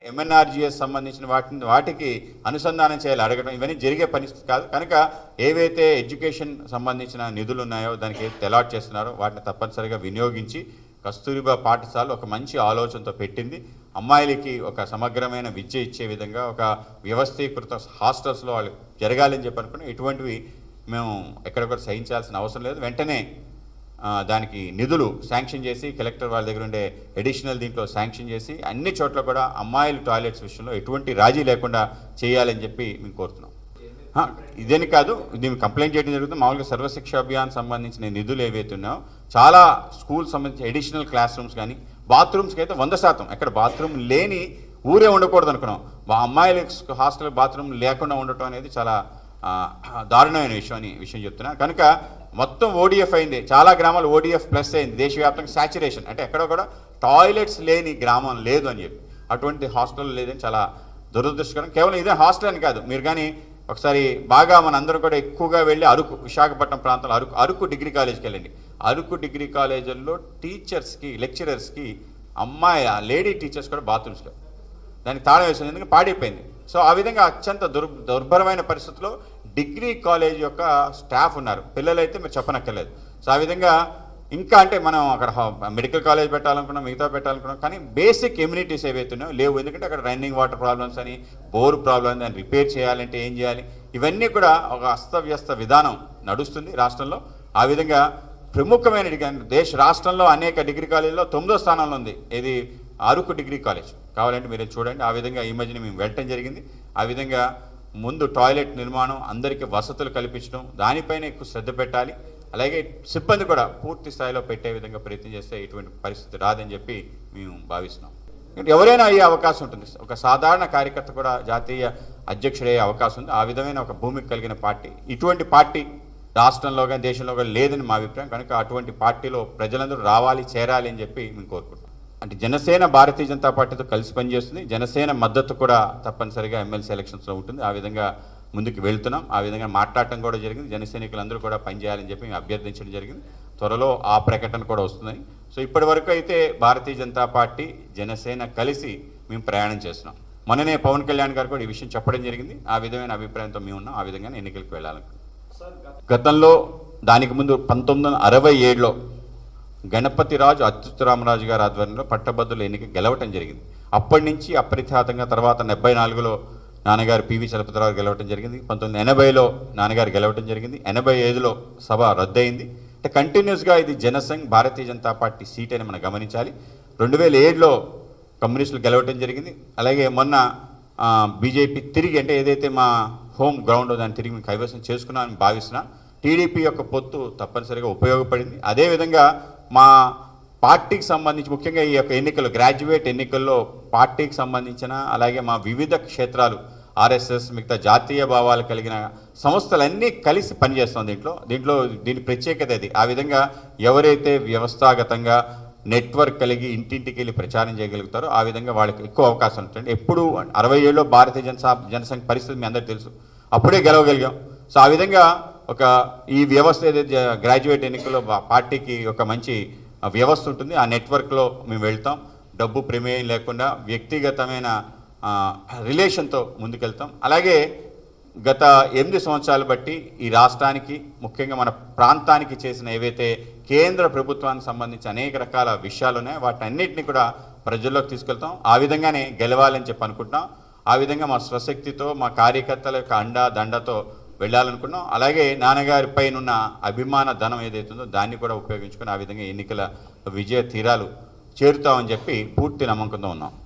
ఎంఎన్ఆర్జీఎస్ సంబంధించిన వాటికి అనుసంధానం చేయాలి అడగడం ఇవన్నీ జరిగే పరిస్థితి కాదు. కనుక ఏవైతే ఎడ్యుకేషన్ సంబంధించిన నిధులు ఉన్నాయో దానికి అలాట్ చేస్తున్నారో వాటిని తప్పనిసరిగా వినియోగించి కస్తూరిబా పాఠశాల ఒక మంచి ఆలోచనతో పెట్టింది. అమ్మాయిలకి ఒక సమగ్రమైన విద్య ఇచ్చే విధంగా ఒక వ్యవస్థీకృత హాస్టల్స్లో వాళ్ళు జరగాలని చెప్పి అనుకున్నాం. ఇటువంటివి మేము ఎక్కడొక్కడ సహించాల్సిన అవసరం లేదు. వెంటనే దానికి నిధులు శాంక్షన్ చేసి కలెక్టర్ వాళ్ళ దగ్గర ఉండే అడిషనల్ దీంట్లో శాంక్షన్ చేసి అన్ని చోట్ల కూడా అమ్మాయిల టాయిలెట్స్ విషయంలో ఎటువంటి రాజీ లేకుండా చేయాలని చెప్పి మేము కోరుతున్నాం. ఇదేని కాదు, దీన్ని కంప్లైంట్ చేయడం జరుగుతుంది. మామూలుగా సర్వశిక్ష అభియాన్ సంబంధించిన నిధులు ఏవైతే ఉన్నాయో చాలా స్కూల్ సంబంధించి అడిషనల్ క్లాస్ రూమ్స్ కానీ బాత్రూమ్స్కి అయితే 100% ఎక్కడ బాత్రూమ్ లేని ఊరే ఉండకూడదు అనుకున్నాం. అమ్మాయిల హాస్టల్ బాత్రూమ్ లేకుండా ఉండటం అనేది చాలా దారుణమైన విషయం చెప్తున్నా. కనుక మొత్తం ఓడిఎఫ్ అయింది, చాలా గ్రామాలు ఓడిఎఫ్ ప్లస్ అయింది, దేశవ్యాప్తంగా సాచురేషన్ అంటే ఎక్కడో కూడా టాయిలెట్స్ లేని గ్రామం లేదు అని చెప్పి అటువంటి హాస్టల్ లేదని చాలా దురదృష్టకరం. కేవలం ఇదే హాస్టల్ అని కాదు, మీరు కానీ ఒకసారి బాగా మనందరం కూడా ఎక్కువగా వెళ్ళి అరకు విశాఖపట్నం ప్రాంతంలో అరకు డిగ్రీ కాలేజ్కి వెళ్ళండి. అరకు డిగ్రీ కాలేజీల్లో టీచర్స్కి లెక్చరర్స్కి లేడీ టీచర్స్ కూడా బాత్రూమ్స్లో దానికి తాళం వేసింది, ఎందుకంటే పాడైపోయింది. సో ఆ విధంగా అత్యంత దుర్భరమైన పరిస్థితుల్లో డిగ్రీ కాలేజ్ యొక్క స్టాఫ్ ఉన్నారు, పిల్లలైతే మీరు చెప్పనక్కర్లేదు. సో ఆ విధంగా ఇంకా అంటే మనం అక్కడ మెడికల్ కాలేజ్ పెట్టాలనుకున్నాం, మిగతా పెట్టాలనుకున్నాం, కానీ బేసిక్ ఎమ్యూనిటీస్ ఏవైతే ఉన్నాయో లేవు. ఎందుకంటే అక్కడ రన్నింగ్ వాటర్ ప్రాబ్లమ్స్ అని, బోర్ ప్రాబ్లమ్స్, దాన్ని రిపేర్ చేయాలంటే ఏం చేయాలి, ఇవన్నీ కూడా ఒక అస్తవ్యస్త విధానం నడుస్తుంది రాష్ట్రంలో. ఆ విధంగా ప్రముఖమైన రాష్ట్రంలో అనేక డిగ్రీ కాలేజీలో 9వ స్థానంలో ఉంది ఇది అరకు డిగ్రీ కాలేజ్. కావాలంటే మీరు చూడండి. ఆ విధంగా ఈ మధ్యన మేము వెళ్ళటం జరిగింది. ఆ విధంగా ముందు టాయిలెట్ నిర్మాణం, అందరికీ వసతులు కల్పించడం, దానిపైన ఎక్కువ శ్రద్ధ పెట్టాలి. అలాగే సిబ్బంది కూడా పూర్తి స్థాయిలో పెట్టే విధంగా ప్రయత్నం చేస్తే ఇటువంటి పరిస్థితి రాదని చెప్పి మేము భావిస్తున్నాం. ఎవరైనా అయ్యే అవకాశం ఉంటుంది, ఒక సాధారణ కార్యకర్త కూడా జాతీయ అధ్యక్షుడయ్యే అవకాశం ఉంది. ఆ విధమైన ఒక భూమికి కలిగిన పార్టీ, ఇటువంటి పార్టీ రాష్ట్రంలో కానీ దేశంలో కానీ లేదని మా అభిప్రాయం. కనుక అటువంటి పార్టీలో ప్రజలందరూ రావాలి, చేరాలి అని చెప్పి మేము కోరుకుంటున్నాం. అంటే జనసేన భారతీయ జనతా పార్టీతో కలిసి పనిచేస్తుంది. జనసేన మద్దతు కూడా తప్పనిసరిగా ఎమ్మెల్సీ ఎలక్షన్స్లో ఉంటుంది. ఆ విధంగా ముందుకు వెళ్తున్నాం. ఆ విధంగా మాట్లాడటం కూడా జరిగింది. జనసైనికులందరూ కూడా పనిచేయాలని చెప్పి మేము అభ్యర్థించడం జరిగింది. త్వరలో ఆ ప్రకటన కూడా వస్తుందని. సో ఇప్పటి వరకు అయితే భారతీయ జనతా పార్టీ జనసేన కలిసి మేము ప్రయాణం చేస్తున్నాం. మొన్ననే పవన్ కళ్యాణ్ గారు కూడా ఈ విషయం చెప్పడం జరిగింది. ఆ విధమైన అభిప్రాయంతో మేము ఉన్నాం. ఆ విధంగానే ఎన్నికలకు వెళ్ళాలనుకుంటున్నాం. గతంలో దానికి ముందు 1967లో గణపతిరాజు అచ్యుతరామరాజు గారి ఆధ్వర్యంలో పట్టభద్రుల ఎన్నిక గెలవటం జరిగింది. అప్పటి నుంచి అప్రతిహతంగా తర్వాత 74లో నాన్నగారు పివి చలపతిరావు గెలవటం జరిగింది. 1980లో నాన్నగారు గెలవటం జరిగింది. 85లో సభ రద్దయింది. అంటే కంటిన్యూస్గా ఇది జనసంఘ్ భారతీయ జనతా పార్టీ సీట్ అని మనం గమనించాలి. 2007లో కమ్యూనిస్టులు గెలవటం జరిగింది. అలాగే మొన్న బీజేపీ తిరిగి అంటే ఏదైతే మా హోమ్ గ్రౌండ్ దాన్ని తిరిగి మేము కైవసం చేసుకున్నామని భావిస్తున్నాను. టీడీపీ యొక్క పొత్తు తప్పనిసరిగా ఉపయోగపడింది. అదేవిధంగా మా పార్టీకి సంబంధించి ముఖ్యంగా ఈ యొక్క ఎన్నికలు గ్రాడ్యుయేట్ ఎన్నికల్లో పార్టీకి సంబంధించిన అలాగే మా వివిధ క్షేత్రాలు ఆర్ఎస్ఎస్ మిగతా జాతీయ భావాలు కలిగిన సంస్థలన్నీ కలిసి పనిచేస్తాం దీని ప్రత్యేకత అది. ఆ విధంగా ఎవరైతే వ్యవస్థాగతంగా నెట్వర్క్ కలిగి ఇంటింటికి వెళ్ళి ప్రచారం చేయగలుగుతారో ఆ విధంగా వాళ్ళకి ఎక్కువ అవకాశం ఉంటుంది. ఎప్పుడు 67లో భారతీయ జనసంఘ పరిస్థితి మీ అందరికీ తెలుసు, అప్పుడే గెలవగలిగాం. సో ఆ విధంగా ఈ వ్యవస్థ ఏదైతే గ్రాడ్యుయేట్ ఎన్నికల్లో పార్టీకి ఒక మంచి వ్యవస్థ ఉంటుంది. ఆ నెట్వర్క్లో మేము వెళ్తాం. డబ్బు ప్రమేయం లేకుండా వ్యక్తిగతమైన రిలేషన్తో ముందుకెళ్తాం. అలాగే గత 8 సంవత్సరాలు బట్టి ఈ రాష్ట్రానికి ముఖ్యంగా మన ప్రాంతానికి చేసిన ఏవైతే కేంద్ర ప్రభుత్వానికి సంబంధించి అనేక రకాల విషయాలు ఉన్నాయో వాటన్నిటిని కూడా ప్రజల్లోకి తీసుకెళ్తాం. ఆ విధంగానే గెలవాలని చెప్పి అనుకుంటున్నాం. ఆ విధంగా మా స్వశక్తితో మా కార్యకర్తల యొక్క దండతో వెళ్ళాలనుకున్నాం. అలాగే నాన్నగారి పైన అభిమాన ధనం ఏదైతుందో దాన్ని కూడా ఉపయోగించుకొని ఆ విధంగా ఎన్నికల విజయ తీరాలు చేరుతామని చెప్పి పూర్తి నమ్మకంతో ఉన్నాం.